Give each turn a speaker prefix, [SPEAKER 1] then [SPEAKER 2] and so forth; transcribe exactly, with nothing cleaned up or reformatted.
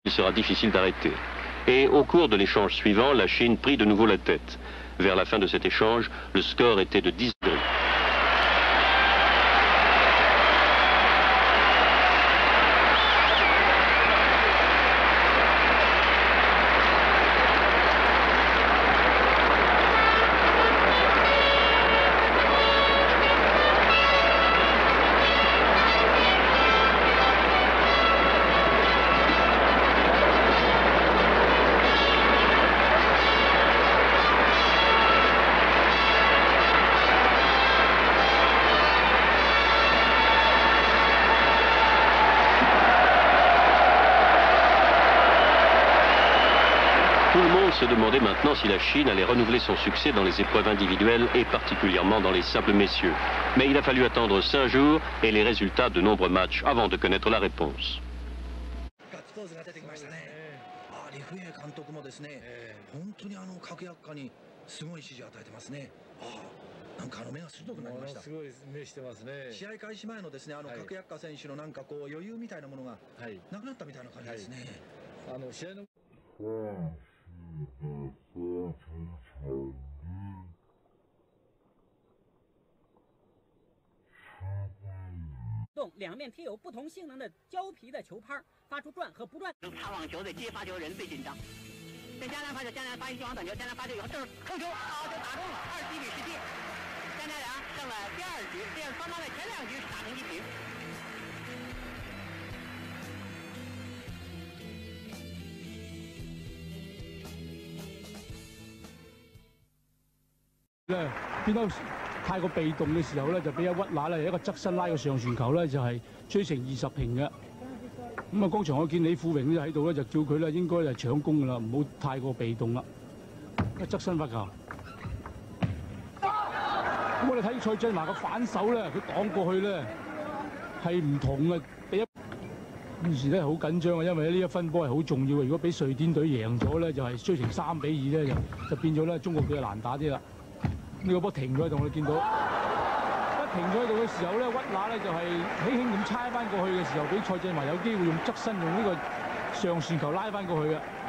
[SPEAKER 1] Il sera difficile d'arrêter. Et au cours de l'échange suivant, la Chine prit de nouveau la tête. Vers la fin de cet échange, le score était de dix degrés. Tout le monde se demandait maintenant si la Chine allait renouveler son succès dans les épreuves individuelles et particulièrement dans les simples messieurs. Mais il a fallu attendre cinq jours et les résultats de nombreux matchs avant de connaître la réponse.
[SPEAKER 2] なんかあの目が鋭くなりました。すごい目してますね。試合開始前のですね、あの角薬家選手のなんかこう余裕みたいなものがなくなったみたいな感じですね。あの試合の。
[SPEAKER 3] 两面贴有不同性能的胶皮的球拍，发出转和不转。擦网球的接发球人最紧张。在江南发球，江南发一记网短球，江南发球以后，这是扣球，好，就打中了，二十一比十七。江南良胜了第二局，这样双方在前两局是打成一平。
[SPEAKER 4] 咧變得太過被動嘅時候咧，就俾阿屈拿咧一個側身拉個上旋球咧，就係追成二十平嘅。咁啊，剛才我見李富榮咧喺度咧，就叫佢咧應該係搶攻㗎啦，唔好太過被動啦。一側身發球。咁我哋睇蔡振華個反手咧，佢擋過去咧係唔同嘅，俾一當時咧好緊張啊，因為呢一分波係好重要嘅。如果俾瑞典隊贏咗咧，就係、是、追成三比二咧，就就變咗咧中國隊就難打啲啦。 呢個波停咗喺度，我哋見到一停咗喺度嘅時候咧，屈拿咧就係輕輕咁猜翻過去嘅時候，俾蔡振華有機會用側身用呢個上旋球拉翻過去嘅。